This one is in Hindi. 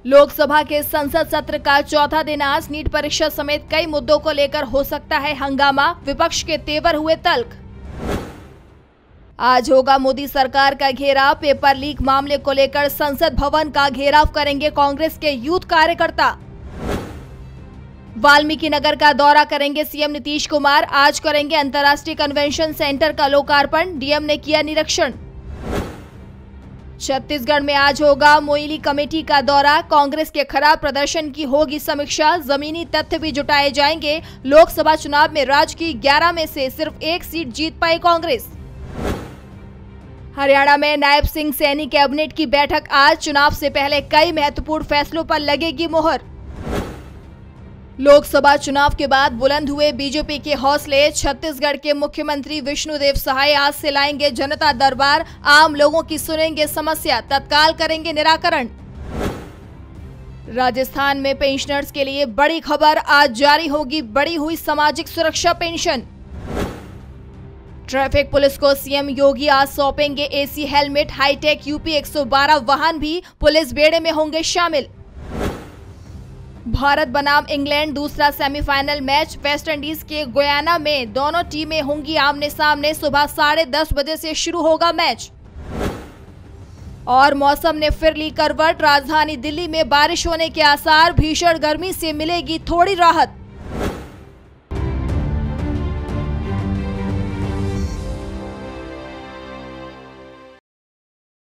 लोकसभा के संसद सत्र का चौथा दिन आज नीट परीक्षा समेत कई मुद्दों को लेकर हो सकता है हंगामा, विपक्ष के तेवर हुए तल्ख। आज होगा मोदी सरकार का घेराव, पेपर लीक मामले को लेकर संसद भवन का घेराव करेंगे कांग्रेस के यूथ कार्यकर्ता। वाल्मीकि नगर का दौरा करेंगे सीएम नीतीश कुमार, आज करेंगे अंतर्राष्ट्रीय कन्वेंशन सेंटर का लोकार्पण, डीएम ने किया निरीक्षण। छत्तीसगढ़ में आज होगा मोइली कमेटी का दौरा, कांग्रेस के खराब प्रदर्शन की होगी समीक्षा, जमीनी तथ्य भी जुटाए जाएंगे। लोकसभा चुनाव में राज्य की 11 में से सिर्फ एक सीट जीत पाई कांग्रेस। हरियाणा में नायब सिंह सैनी कैबिनेट की बैठक आज, चुनाव से पहले कई महत्वपूर्ण फैसलों पर लगेगी मोहर। लोकसभा चुनाव के बाद बुलंद हुए बीजेपी के हौसले, छत्तीसगढ़ के मुख्यमंत्री विष्णुदेव साय आज से लाएंगे जनता दरबार, आम लोगों की सुनेंगे समस्या, तत्काल करेंगे निराकरण। राजस्थान में पेंशनर्स के लिए बड़ी खबर, आज जारी होगी बढ़ी हुई सामाजिक सुरक्षा पेंशन। ट्रैफिक पुलिस को सीएम योगी आज सौंपेंगे एसी हेलमेट, हाईटेक यूपी 112 वाहन भी पुलिस बेड़े में होंगे शामिल। भारत बनाम इंग्लैंड दूसरा सेमीफाइनल मैच, वेस्टइंडीज के गुयाना में दोनों टीमें होंगी आमने सामने, सुबह 10:30 बजे से शुरू होगा मैच। और मौसम ने फिर ली करवट, राजधानी दिल्ली में बारिश होने के आसार, भीषण गर्मी से मिलेगी थोड़ी राहत।